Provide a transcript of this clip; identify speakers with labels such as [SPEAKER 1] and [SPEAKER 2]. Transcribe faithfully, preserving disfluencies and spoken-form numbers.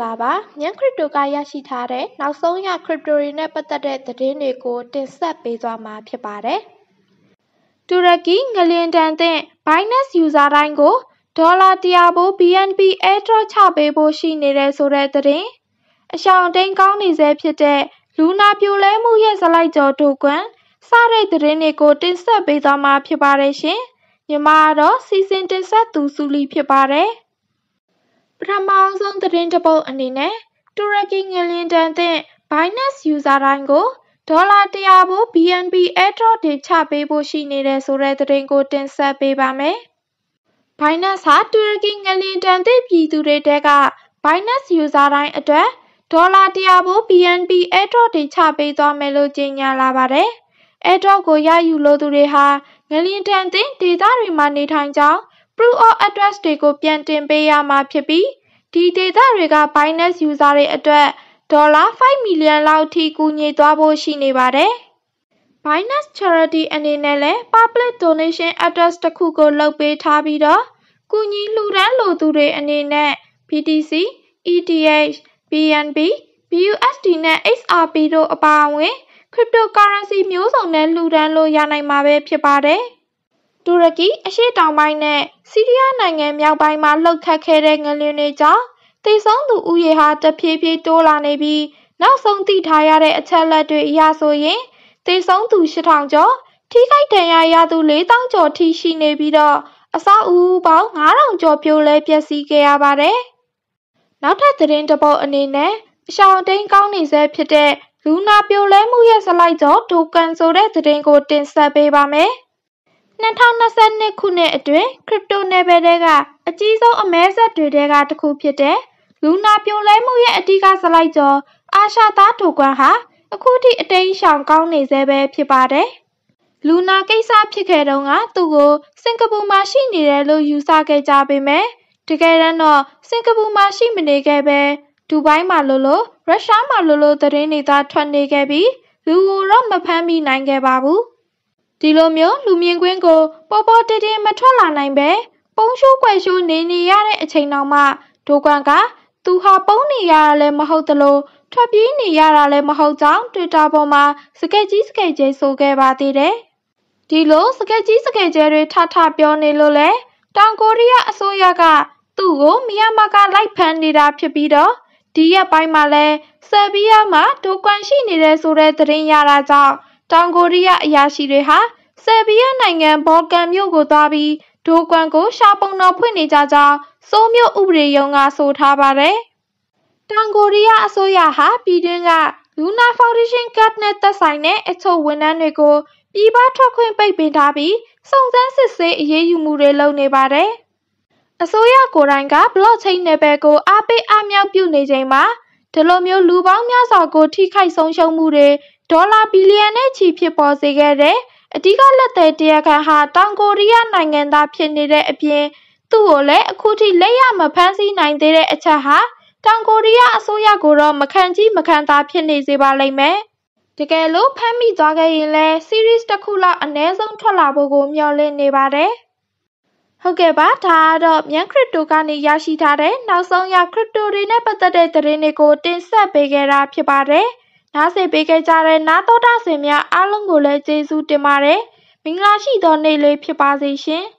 [SPEAKER 1] လာပါမြန်ခရစ်တိုကရရှိထားတဲ့နောက်ဆုံးရခရစ်တိုတွေနဲ့ပတ်သက်တဲ့သတင်းတွေကိုတင်ဆက်ပေးသွားမှာဖြစ်ပါတယ်။တူရကီငလျင်တန်သင့် Binance user တိုင်းကိုဒေါ်လာတစ်ရာဖိုး B N B airdrop ချပေးဖို့ရှိနေတဲ့ဆိုတဲ့သတင်းအရှောင်တိန်ကောင်းနေစေဖြစ်တဲ့လူနာပြိုလဲမှုရဲ့ဇလိုက်ကျော်တို့ကွန်းစတဲ့သတင်းတွေကိုတင်ဆက်ပေးသွားမှာဖြစ်ပါတယ်ရှင်။မြန်မာတော့စီစဉ်တင်ဆက်သူစုလီဖြစ်ပါတယ်။ပထမဆုံးသတင်းတစ်ပုဒ်အနေနဲ့တူရကီငလျင်တန်သင့် Binance user တိုင်းကိုဒေါ်လာတစ်ရာဖိုး B N B airdrop တွေချပေးဖို့ရှိနေတဲ့ဆိုတဲ့သတင်းကိုတင်ဆက်ပေးပါမယ်။ Binance ဟာတူရကီငလျင်တန်သင့်ပြည်သူတွေတဲက Binance user တိုင်းအတွက်ဒေါ်လာတစ်ရာဖိုး B N B airdrop တွေချပေးသွားမယ်လို့ကြေညာလာပါတယ်။ airdrop ကိုရယူလိုသူတွေဟာငလျင်တန်သင့်ဒေသတွေမှာနေထိုင်ကြောင်း proof of address တွေကိုပြန်တင်ပေးရမှာဖြစ်ပြီးဒီဒေသတွေက Binance user တွေအတွက်ဒေါ်လာfive millionလောက်အထိကူညီသွားဖို့ရှိနေပါတယ်။ Binance Charity အနေနဲ့လည်း public donation address တစ်ခုကိုလုပ်ပေးထားပြီးတော့ကူညီလှူဒန်းလိုသူတွေအနေနဲ့ B T C, E T H, B N B, B U S D နဲ့ X R P တို့အပါအဝင် cryptocurrency မျိုးစုံနဲ့လှူဒန်းလို့ရနိုင်မှာပဲဖြစ်ပါတယ်။တူရကီအရှေ့တောင်ပိုင်းနဲ့ဆီးရီးယားနိုင်ငံမြောက်ပိုင်းမှာလှုပ်ခတ်ခဲ့တဲ့ငလျင်တွေကြောင့်သေဆုံးသူဦးရေဟာတဖြည်းဖြည်းတိုးလာနေပြီးနောက်ဆုံးသိထားရတဲ့အချက်အလက်တွေအရဆိုရင်သေဆုံးသူeight thousandကျော်ထိခိုက်ဒဏ်ရာရသူfour thousandကျော်ထိရှိနေပြီးတော့အဆောက်အဦပေါင်းfive thousandကျော်ပြိုလဲပျက်စီးခဲ့ရပါတယ်။နောက်ထပ်သတင်းတစ်ပုဒ်အနေနဲ့အရှောင်တိန်ကောင်းနေစေဖြစ်တဲ့လူနာပြိုလဲမှုရဲ့ဇလိုက်ကျော်ဒိုကန်ဆိုတဲ့သတင်းကိုတင်ဆက်ပေးပါမယ်။twenty twenty-twoခုနှစ်အတွင်းခရစ်တိုနယ်ပယ်တွေကအကြီးဆုံးအမဲဆက်တွေထဲကတစ်ခုဖြစ်တဲ့လူနာပြိုလဲမှုရဲ့အဓိကဇလိုက်ကျော်အာရှသားဒိုကွမ်ဟာအခုထိအတိမ်းရှောင်ကောင်းနေစေပဲဖြစ်ပါတယ်။လူနာကိစ္စဖြစ်ခဲ့တုန်းကသူ့ကိုစင်ကာပူမှာရှိနေတယ်လို့ယူဆခဲ့ကြပေမဲ့တကယ်တော့စင်ကာပူမှာရှိမနေခဲ့ပဲဒူဘိုင်းမှာလို့လို့ရုရှားမှာလို့လို့သတင်းတွေသာထွက်နေခဲ့ပြီးလူကိုတော့မဖမ်းမိနိုင်ခဲ့ပါဘူး။ဒီလိုမျိုးလူမြင်ကွင်းကိုပေါ်ပေါ်တေးတေးမထွက်လာနိုင်ပဲပုံရှိုးကွယ်ရှိုးနေနေရတဲ့အချိန်တောင်မှဒိုကွမ်ကသူဟာပုံနေရတာလည်းမဟုတ်သလိုထွက်ပြေးနေရတာလည်းမဟုတ်ကြောင်း Twitter ပေါ်မှာစကက်ကြီးစကက်ကျဲဆိုခဲ့ပါသေးတယ်။ဒီလိုစကက်ကြီးစကက်ကျဲတွေထထပြောနေလို့လဲတောင်ကိုရီးယားအစိုးရကသူ့ကိုမြန်မာကလိုက်ဖမ်းနေတာဖြစ်ပြီးတော့ဒီရက်ပိုင်းမှာလဲဆယ်ဘီးယားမှာဒိုကွမ်ရှိနေတဲ့ဆိုတဲ့သတင်းရတာကြောင့်တောင်ကိုရီးယားအရာရှိတွေဟာဆယ်ဘီးယားနိုင်ငံဘော်ကန်မြို့ကိုသွားပြီးဒိုကွမ်ကိုရှာပုံတော်ဖွင့်နေကြကြောင်းစိုးမြို့ဥပဒေရုံးကဆိုထားပါတယ်။တောင်ကိုရီးယားအစိုးရဟာပြည်တွင်းကလူနာဖောင်ဒေးရှင်းကတ်နဲ့သက်ဆိုင်တဲ့အချို့ဝန်ထမ်းတွေကိုပြည်ပထွက်ခွင့်ပိတ်ပင်ထားပြီးစုံစမ်းစစ်ဆေးအရေးယူမှုတွေလုပ်နေပါတယ်။အစိုးရကိုယ်တိုင်က blockchain နယ်ပယ်ကိုအားပေးအားမြောက်ပြုနေချိန်မှာဒီလိုမျိုးလူပေါင်းများစွာကိုထိခိုက်ဆုံးရှုံးမှုတွေဒေါ်လာဘီလီယံနဲ့ချီဖြစ်ပေါ်စေခဲ့တဲ့အဓိကလက်သည်တရားခံဟာတောင်ကိုရီးယားနိုင်ငံသားဖြစ်နေတဲ့အပြင်သူ့ကိုလည်းအခုထိလက်ရမဖမ်းဆီးနိုင်သေးတဲ့အချက်ဟာတောင်ကိုရီးယားအစိုးရကိုတော့မခံကြီးမခံသာဖြစ်နေစေပါလိမ့်မယ်။တကယ်လို့ဖမ်းမိသွားခဲ့ရင်လည်း series တစ်ခုလောက်အနည်းဆုံးထွက်လာဖို့ကိုမျှော်လင့်နေပါတယ်။ဟုတ်ကဲ့ပါဒါကတော့မြန်ခရစ်တိုကနေရရှိထားတဲ့နောက်ဆုံးရခရစ်တိုတွေနဲ့ပတ်သက်တဲ့သတင်းတွေကိုတင်ဆက်ပေးခဲ့တာဖြစ်ပါတယ်။နားဆင်ပေးခဲ့ကြတဲ့နားတော်တာဆင်များအားလုံးကိုလည်းကျေးဇူးတင်ပါတယ်။မင်္ဂလာရှိသောနေ့လေးဖြစ်ပါစေရှင်။